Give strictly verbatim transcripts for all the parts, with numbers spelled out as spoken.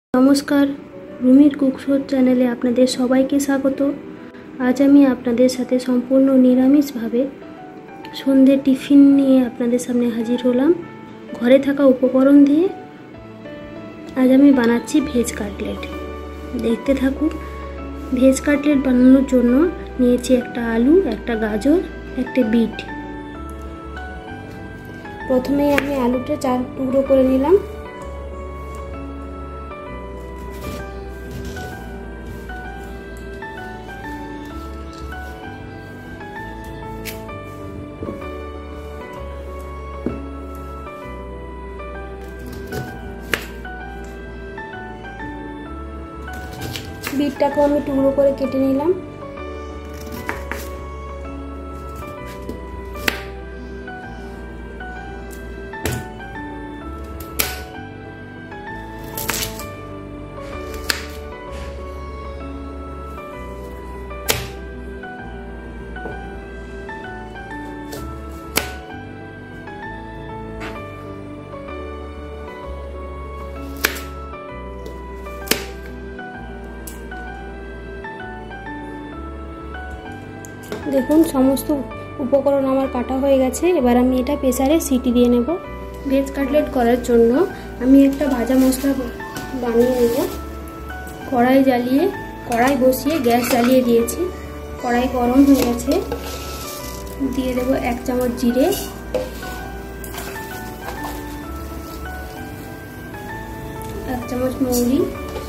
নমস্কার, রুমির কুকশোর চ্যানেলে আপনাদের সবাইকে স্বাগত। আজ আমি আপনাদের সাথে সম্পূর্ণ নিরামিষভাবে সন্ধ্যে টিফিন নিয়ে আপনাদের সামনে হাজির হলাম। ঘরে থাকা উপকরণ দিয়ে আজ আমি বানাচ্ছি ভেজ কাটলেট। দেখতে থাকুন। ভেজ কাটলেট বানানোর জন্য নিয়েছি একটা আলু, একটা গাজর, একটা বিট। প্রথমেই আমি আলুটা চার টুকরো করে নিলাম। বিটটাকেও আমি টুকরো করে কেটে নিলাম। দেখুন, সমস্ত উপকরণ আমার কাটা হয়ে গেছে। এবার আমি এটা প্রেসারে সিটি দিয়ে নেব। ভেজ কাটলেট করার জন্য আমি একটা ভাজা মশলা বানিয়ে নেব। কড়াই জ্বালিয়ে কড়াই বসিয়ে গ্যাস জ্বালিয়ে দিয়েছি। কড়াই গরম হয়ে গেছে। দিয়ে দেব এক চামচ জিরে, এক চামচ মৌরি,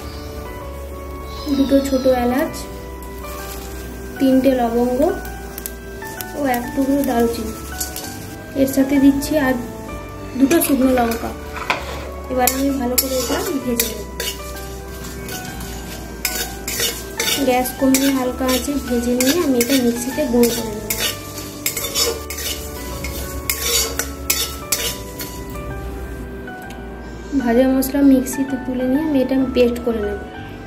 দুটো ছোট এলাচ, তিনটে লবঙ্গ ও এক টুকরো দারুচিনি। এর সাথে দিচ্ছি আর দুটো শুকনো লঙ্কা। এবার আমি ভালো করে এটা ভেজে নেব। গ্যাস কমিয়ে হালকা আঁচে ভেজে নিয়ে আমি এটা মিক্সিতে গুঁড়ো করে নেব। ভাজা মশলা মিক্সিতে তুলে নিয়ে আমি এটা পেস্ট করে নেব।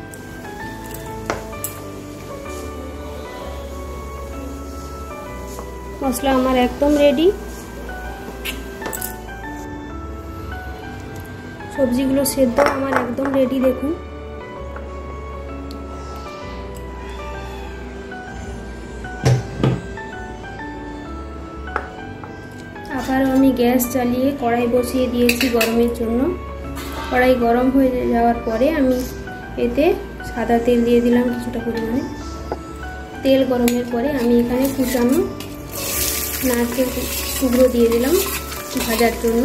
মশলা আমার একদম রেডি। সবজিগুলো সেদ্ধ আমার একদম রেডি। দেখুন, আবার আমি গ্যাস চালিয়ে কড়াই বসিয়ে দিয়েছি গরমের জন্য। কড়াই গরম হয়ে যাওয়ার পরে আমি এতে সাদা তেল দিয়ে দিলাম কিছুটা পরিমাণে। তেল গরমের পরে আমি এখানে কুচানো নারকেল টুকরো দিয়ে দিলাম ভাজার জন্য।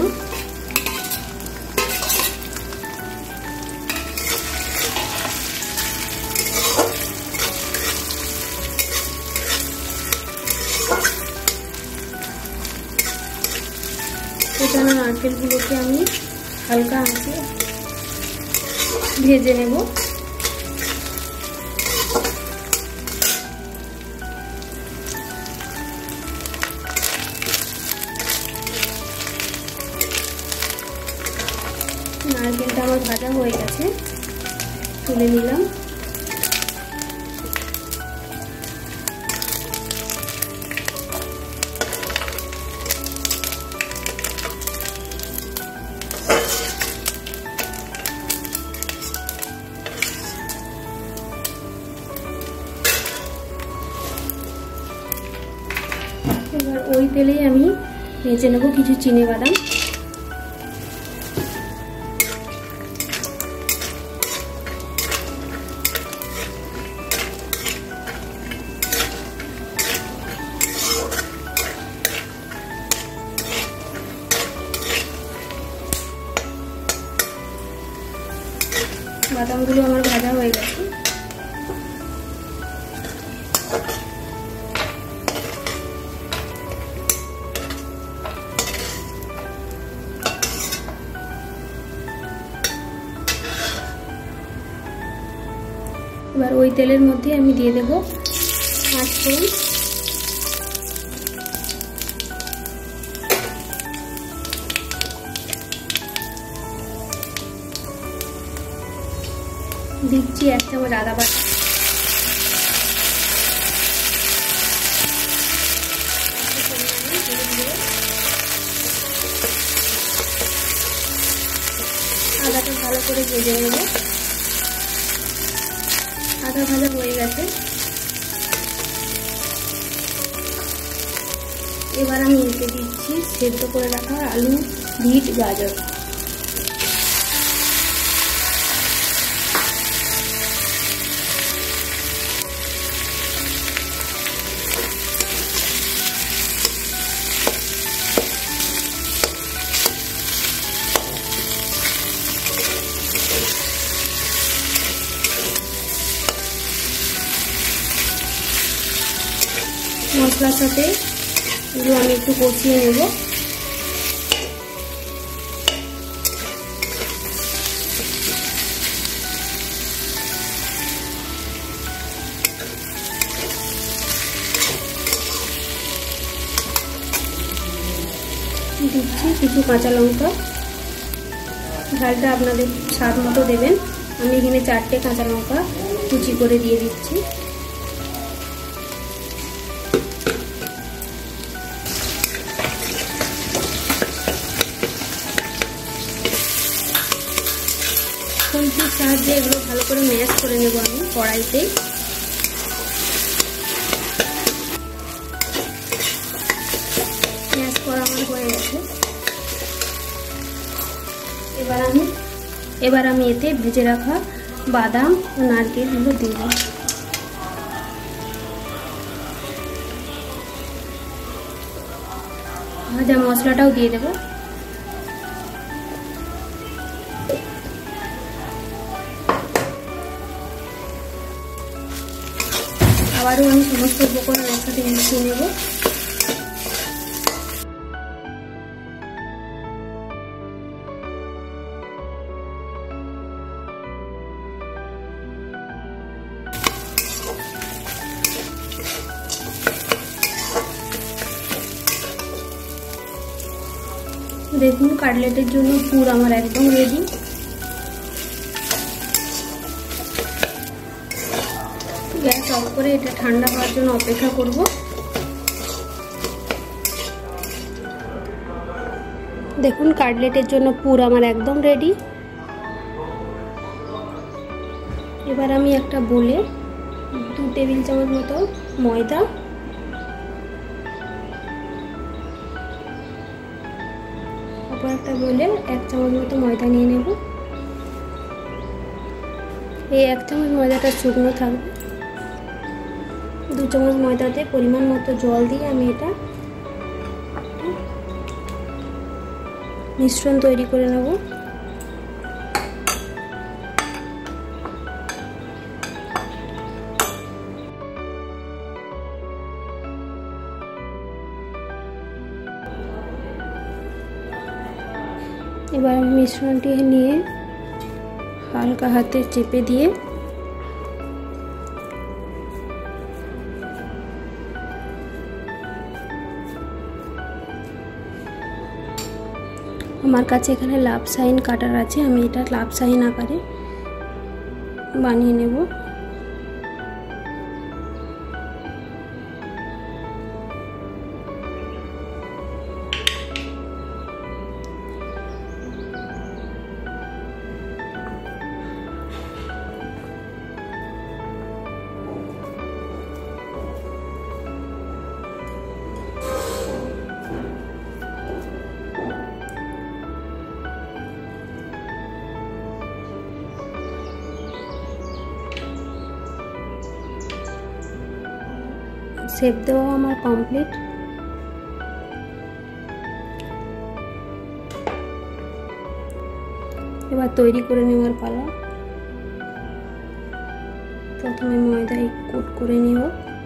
কুচানো নারকেলগুলোকে আমি হালকা আঁচে ভেজে নেব। নারকেলটা আমার ভাজা হয়ে গেছে, তুলে নিলাম। এবার ওই তেলেই আমি ভেজে নেব কিছু চিনে বাদাম। বাদামগুলো আমার ভাজা হয়ে গেছে। এবার ওই তেলের মধ্যে আমি দিয়ে দেব পাঁচফোড়ন, দিচ্ছি এক চামচ আদা বাটা, আদাটা ভালো করে ভেজে নেব। আধা ভাজা হয়ে গেছে। এবার আমি এতে দিচ্ছি সেদ্ধ করে রাখা আলু, বিট, গাজর। মশলার সাথে এগুলো আমি একটু কষিয়ে নেব। দিচ্ছি কিছু কাঁচা লঙ্কা, ঝালটা আপনাদের স্বাদ মতো দেবেন। আমি এখানে চারটে কাঁচা লঙ্কা কুচি করে দিয়ে দিচ্ছি। খুন্তির সাহায্যে এগুলো ভালো করে ম্যাশ করে নেব আমি কড়াইতে। ম্যাশ করা আমার হয়ে গেছে। এবার আমি এবার আমি এতে ভেজে রাখা বাদাম ও নারকেলগুলো দেব। ভাজা মশলাটাও দিয়ে দেব। আবারও আমি সমস্ত উপকরণ একসাথে মিশিয়ে নেব। দেখুন কাটলেটের জন্য পুর আমার একদম রেডি। গ্যাস অফ করে এটা ঠান্ডা হওয়ার জন্য অপেক্ষা করব। দেখুন কাটলেটের জন্য পুর আমার একদম রেডি। এবার আমি একটা বলে দু টেবিল চামচ মতো ময়দা, অপর একটা বলে এক চামচ মতো ময়দা নিয়ে নেব। এই এক চামচ ময়দাটা শুকনো থাকবে। দু চামচ ময়দাতে পরিমাণ মতো জল দিয়ে আমি এটা মিশ্রণ তৈরি করে নেব। এবার আমি মিশ্রণটি নিয়ে হালকা হাতে চেপে দিয়ে আমার কাছে এখানে লাভ সাইন কাটার আছে, আমি এটা লাভ সাইন আকারে বানিয়ে নেব। শেপ দেওয়া আমার কমপ্লিট। এবার তৈরি করে নেওয়ার পালা। প্রথমে ময়দায় কোট করে নেব।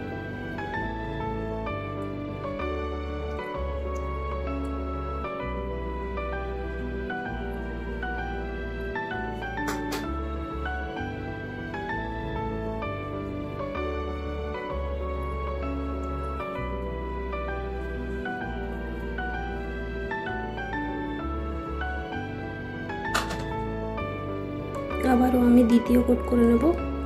আবারও আমি দ্বিতীয় কোট করে নেব।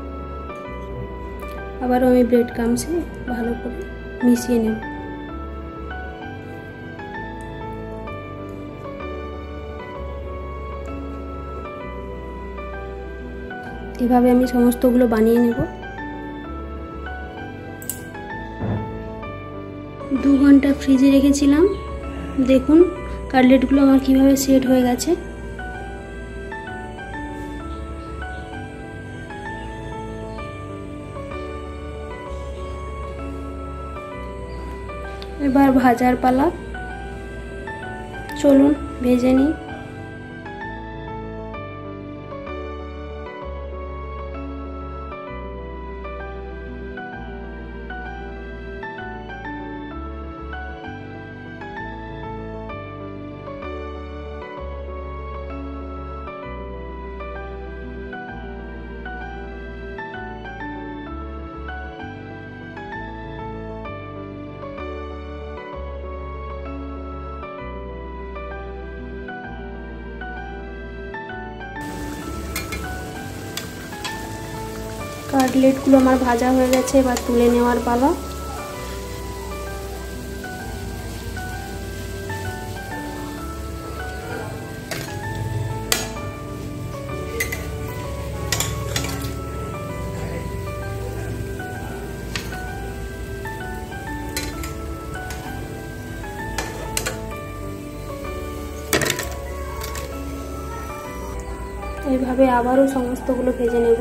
আবারও আমি ব্রেড ক্রাম্বসে ভালো করে মিশিয়ে নেব। এভাবে আমি সমস্তগুলো বানিয়ে নেব। দু ঘন্টা ফ্রিজে রেখেছিলাম। দেখুন কাটলেটগুলো আমার কিভাবে সেট হয়ে গেছে। এবার ভাজার পালা, চলুন ভেজে নিই। কাটলেটগুলো আমার ভাজা হয়ে গেছে, এবার তুলে নেওয়ার পালা। এইভাবে আবারও সমস্তগুলো ভেজে নেব।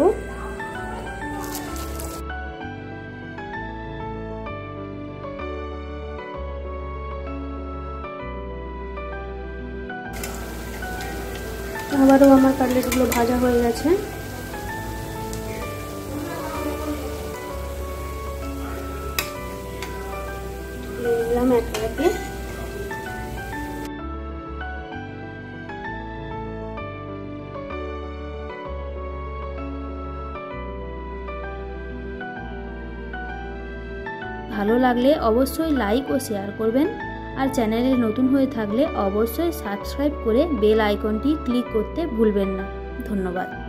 আবারও আমার কাটলেটগুলো ভাজা হয়ে গেছে। দিলাম একে একে। ভালো লাগলে অবশ্যই লাইক ও শেয়ার করবেন, আর চ্যানেলে নতুন হয়ে থাকলে অবশ্যই সাবস্ক্রাইব করে বেল আইকনটি ক্লিক করতে ভুলবেন না। ধন্যবাদ।